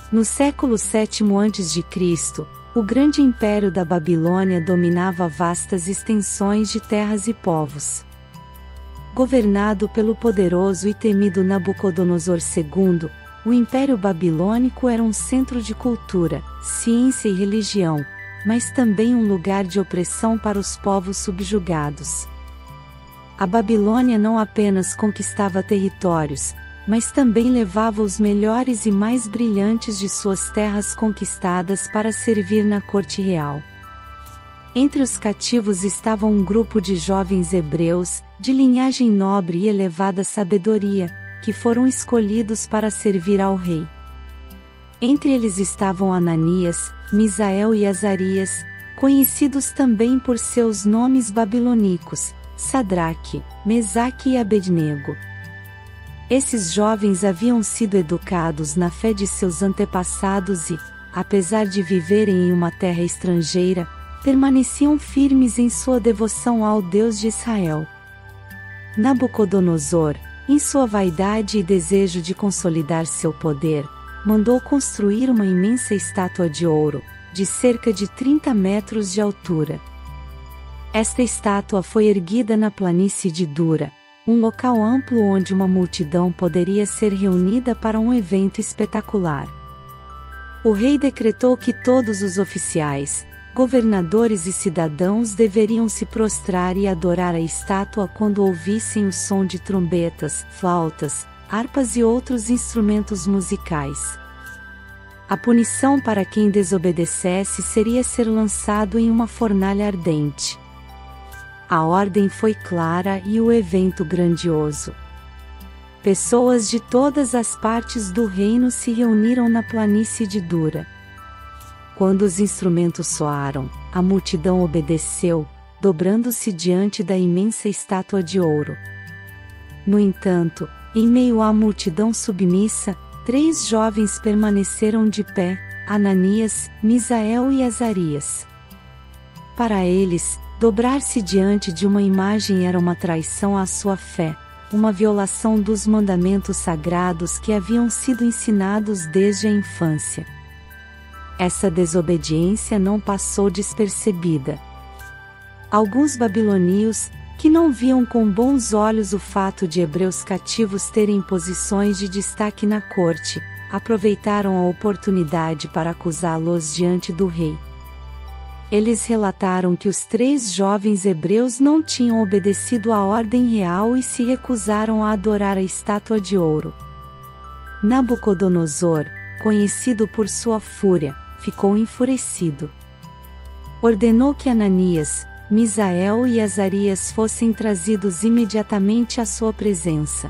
No século VII a.C., o grande império da Babilônia dominava vastas extensões de terras e povos. Governado pelo poderoso e temido Nabucodonosor II, o Império Babilônico era um centro de cultura, ciência e religião, mas também um lugar de opressão para os povos subjugados. A Babilônia não apenas conquistava territórios, mas também levava os melhores e mais brilhantes de suas terras conquistadas para servir na corte real. Entre os cativos estava um grupo de jovens hebreus, de linhagem nobre e elevada sabedoria, que foram escolhidos para servir ao rei. Entre eles estavam Ananias, Misael e Azarias, conhecidos também por seus nomes babilônicos, Sadraque, Mesaque e Abednego. Esses jovens haviam sido educados na fé de seus antepassados e, apesar de viverem em uma terra estrangeira, permaneciam firmes em sua devoção ao Deus de Israel. Nabucodonosor, em sua vaidade e desejo de consolidar seu poder, mandou construir uma imensa estátua de ouro, de cerca de 30 metros de altura. Esta estátua foi erguida na planície de Dura, um local amplo onde uma multidão poderia ser reunida para um evento espetacular. O rei decretou que todos os oficiais, governadores e cidadãos deveriam se prostrar e adorar a estátua quando ouvissem o som de trombetas, flautas, harpas e outros instrumentos musicais. A punição para quem desobedecesse seria ser lançado em uma fornalha ardente. A ordem foi clara e o evento grandioso. Pessoas de todas as partes do reino se reuniram na planície de Dura. Quando os instrumentos soaram, a multidão obedeceu, dobrando-se diante da imensa estátua de ouro. No entanto, em meio à multidão submissa, 3 jovens permaneceram de pé, Ananias, Misael e Azarias. Para eles, dobrar-se diante de uma imagem era uma traição à sua fé, uma violação dos mandamentos sagrados que haviam sido ensinados desde a infância. Essa desobediência não passou despercebida. Alguns babilônios, que não viam com bons olhos o fato de hebreus cativos terem posições de destaque na corte, aproveitaram a oportunidade para acusá-los diante do rei. Eles relataram que os 3 jovens hebreus não tinham obedecido à ordem real e se recusaram a adorar a estátua de ouro. Nabucodonosor, conhecido por sua fúria, ficou enfurecido. Ordenou que Ananias, Misael e Azarias fossem trazidos imediatamente à sua presença.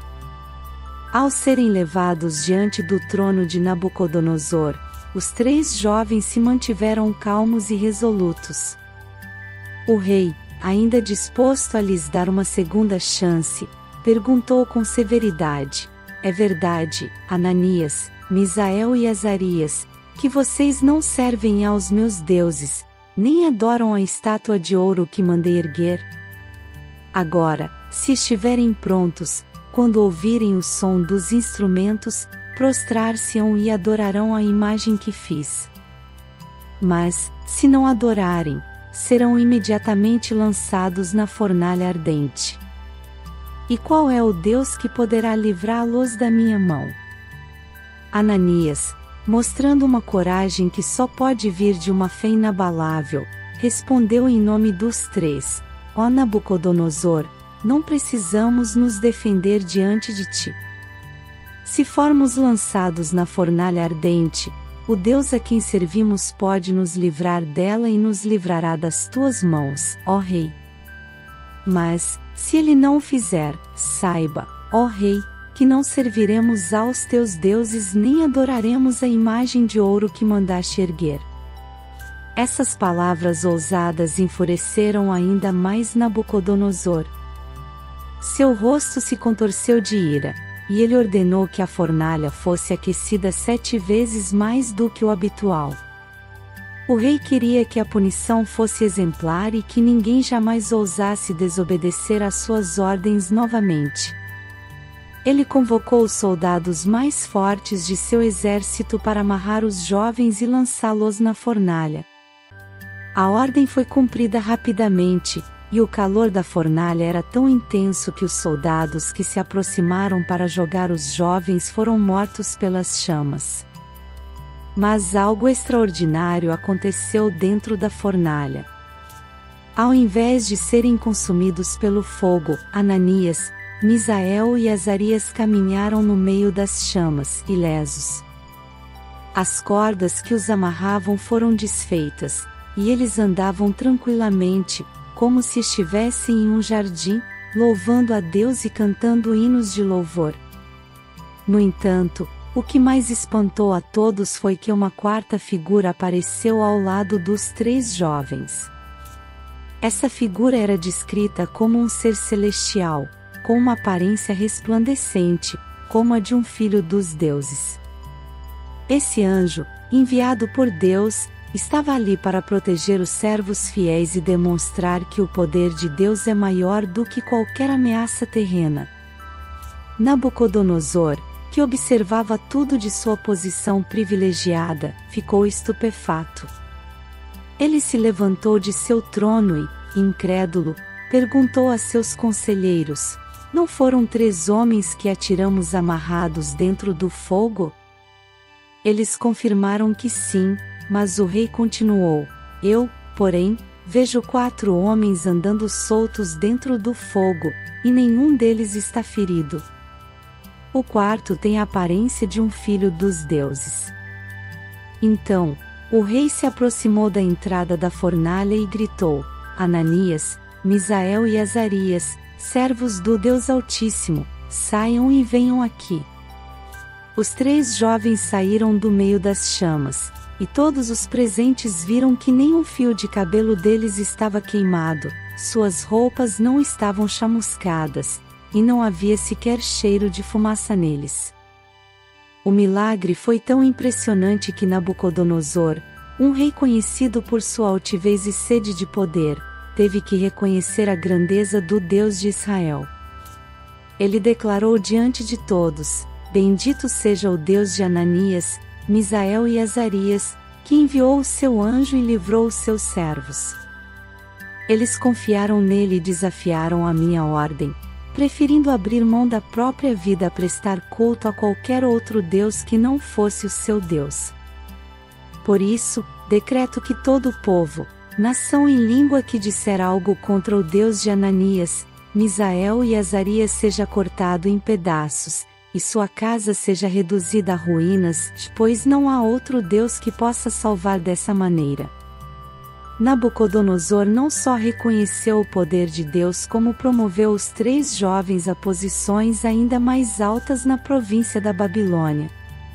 Ao serem levados diante do trono de Nabucodonosor, os 3 jovens se mantiveram calmos e resolutos. O rei, ainda disposto a lhes dar uma segunda chance, perguntou com severidade: é verdade, Ananias, Misael e Azarias, que vocês não servem aos meus deuses, nem adoram a estátua de ouro que mandei erguer? Agora, se estiverem prontos, quando ouvirem o som dos instrumentos, prostrar-se-ão e adorarão a imagem que fiz. Mas, se não adorarem, serão imediatamente lançados na fornalha ardente. E qual é o Deus que poderá livrá-los da minha mão? Ananias, mostrando uma coragem que só pode vir de uma fé inabalável, respondeu em nome dos 3: ó Nabucodonosor, não precisamos nos defender diante de ti. Se formos lançados na fornalha ardente, o Deus a quem servimos pode nos livrar dela e nos livrará das tuas mãos, ó rei. Mas, se ele não o fizer, saiba, ó rei, que não serviremos aos teus deuses nem adoraremos a imagem de ouro que mandaste erguer. Essas palavras ousadas enfureceram ainda mais Nabucodonosor. Seu rosto se contorceu de ira, e ele ordenou que a fornalha fosse aquecida 7 vezes mais do que o habitual. O rei queria que a punição fosse exemplar e que ninguém jamais ousasse desobedecer às suas ordens novamente. Ele convocou os soldados mais fortes de seu exército para amarrar os jovens e lançá-los na fornalha. A ordem foi cumprida rapidamente, e o calor da fornalha era tão intenso que os soldados que se aproximaram para jogar os jovens foram mortos pelas chamas. Mas algo extraordinário aconteceu dentro da fornalha. Ao invés de serem consumidos pelo fogo, Ananias, Misael e Azarias caminharam no meio das chamas, ilesos. As cordas que os amarravam foram desfeitas, e eles andavam tranquilamente, como se estivessem em um jardim, louvando a Deus e cantando hinos de louvor. No entanto, o que mais espantou a todos foi que uma quarta figura apareceu ao lado dos 3 jovens. Essa figura era descrita como um ser celestial, com uma aparência resplandecente, como a de um filho dos deuses. Esse anjo, enviado por Deus, estava ali para proteger os servos fiéis e demonstrar que o poder de Deus é maior do que qualquer ameaça terrena. Nabucodonosor, que observava tudo de sua posição privilegiada, ficou estupefato. Ele se levantou de seu trono e, incrédulo, perguntou a seus conselheiros: "Não foram 3 homens que atiramos amarrados dentro do fogo?" Eles confirmaram que sim, mas o rei continuou: "Eu, porém, vejo 4 homens andando soltos dentro do fogo, e nenhum deles está ferido. O quarto tem a aparência de um filho dos deuses." Então, o rei se aproximou da entrada da fornalha e gritou: "Ananias, Misael e Azarias, servos do Deus Altíssimo, saiam e venham aqui." Os 3 jovens saíram do meio das chamas, e todos os presentes viram que nem um fio de cabelo deles estava queimado, suas roupas não estavam chamuscadas, e não havia sequer cheiro de fumaça neles. O milagre foi tão impressionante que Nabucodonosor, um rei conhecido por sua altivez e sede de poder, teve que reconhecer a grandeza do Deus de Israel. Ele declarou diante de todos: "Bendito seja o Deus de Ananias, Misael e Azarias, que enviou o seu anjo e livrou os seus servos. Eles confiaram nele e desafiaram a minha ordem, preferindo abrir mão da própria vida a prestar culto a qualquer outro Deus que não fosse o seu Deus. Por isso, decreto que todo o povo, nação e língua que disser algo contra o Deus de Ananias, Misael e Azarias seja cortado em pedaços, e sua casa seja reduzida a ruínas, pois não há outro Deus que possa salvar dessa maneira." Nabucodonosor não só reconheceu o poder de Deus, como promoveu os 3 jovens a posições ainda mais altas na província da Babilônia.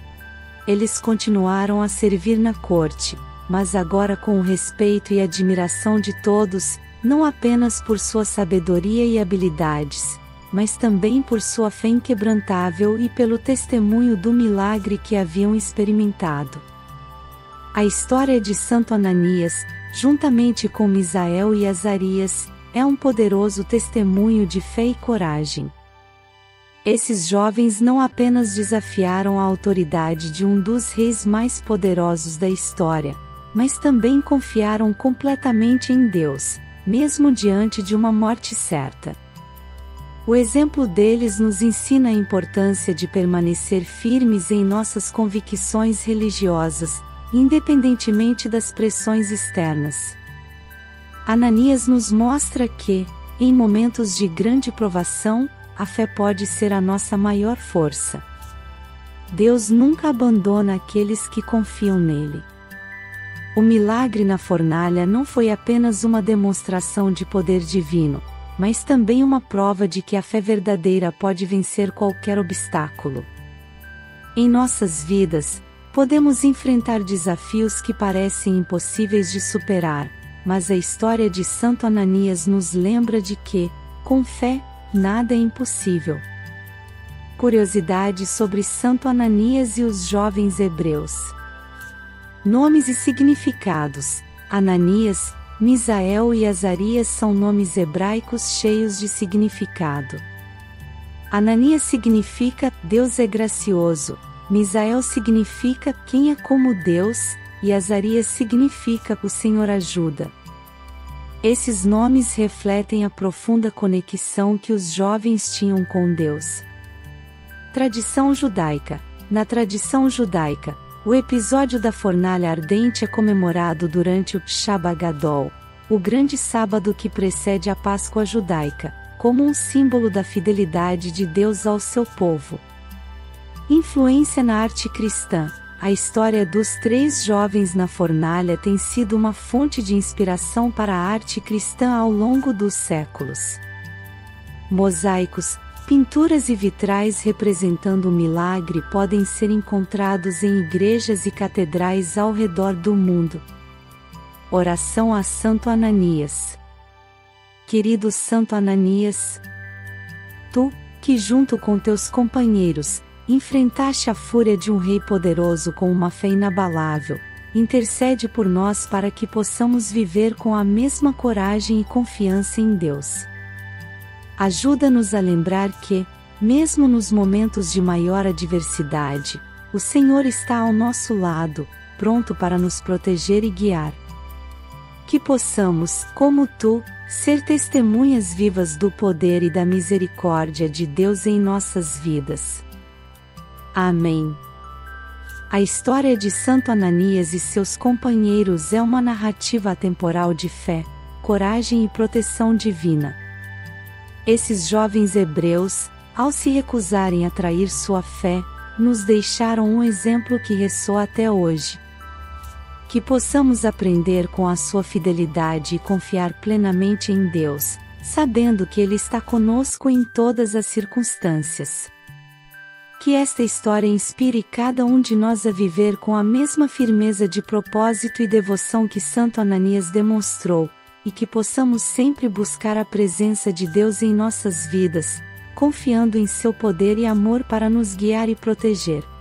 Eles continuaram a servir na corte, mas agora com o respeito e admiração de todos, não apenas por sua sabedoria e habilidades, mas também por sua fé inquebrantável e pelo testemunho do milagre que haviam experimentado. A história de Santo Ananias, juntamente com Misael e Azarias, é um poderoso testemunho de fé e coragem. Esses jovens não apenas desafiaram a autoridade de um dos reis mais poderosos da história, mas também confiaram completamente em Deus, mesmo diante de uma morte certa. O exemplo deles nos ensina a importância de permanecer firmes em nossas convicções religiosas, independentemente das pressões externas. Ananias nos mostra que, em momentos de grande provação, a fé pode ser a nossa maior força. Deus nunca abandona aqueles que confiam nele. O milagre na fornalha não foi apenas uma demonstração de poder divino, mas também uma prova de que a fé verdadeira pode vencer qualquer obstáculo. Em nossas vidas, podemos enfrentar desafios que parecem impossíveis de superar, mas a história de Santo Ananias nos lembra de que, com fé, nada é impossível. Curiosidade sobre Santo Ananias e os jovens hebreus. Nomes e significados: Ananias, Misael e Azarias são nomes hebraicos cheios de significado. Ananias significa Deus é gracioso, Misael significa quem é como Deus, e Azarias significa o Senhor ajuda. Esses nomes refletem a profunda conexão que os jovens tinham com Deus. Tradição judaica. Na tradição judaica, o episódio da fornalha ardente é comemorado durante o Shabbat Gadol, o grande sábado que precede a Páscoa judaica, como um símbolo da fidelidade de Deus ao seu povo. Influência na arte cristã. A história dos 3 jovens na fornalha tem sido uma fonte de inspiração para a arte cristã ao longo dos séculos. Mosaicos, pinturas e vitrais representando o milagre podem ser encontrados em igrejas e catedrais ao redor do mundo. Oração a Santo Ananias. Querido Santo Ananias, tu, que junto com teus companheiros, enfrentaste a fúria de um rei poderoso com uma fé inabalável, intercede por nós para que possamos viver com a mesma coragem e confiança em Deus. Ajuda-nos a lembrar que, mesmo nos momentos de maior adversidade, o Senhor está ao nosso lado, pronto para nos proteger e guiar. Que possamos, como tu, ser testemunhas vivas do poder e da misericórdia de Deus em nossas vidas. Amém. A história de Santo Ananias e seus companheiros é uma narrativa atemporal de fé, coragem e proteção divina. Esses jovens hebreus, ao se recusarem a trair sua fé, nos deixaram um exemplo que ressoa até hoje. Que possamos aprender com a sua fidelidade e confiar plenamente em Deus, sabendo que Ele está conosco em todas as circunstâncias. Que esta história inspire cada um de nós a viver com a mesma firmeza de propósito e devoção que Santo Ananias demonstrou, e que possamos sempre buscar a presença de Deus em nossas vidas, confiando em seu poder e amor para nos guiar e proteger.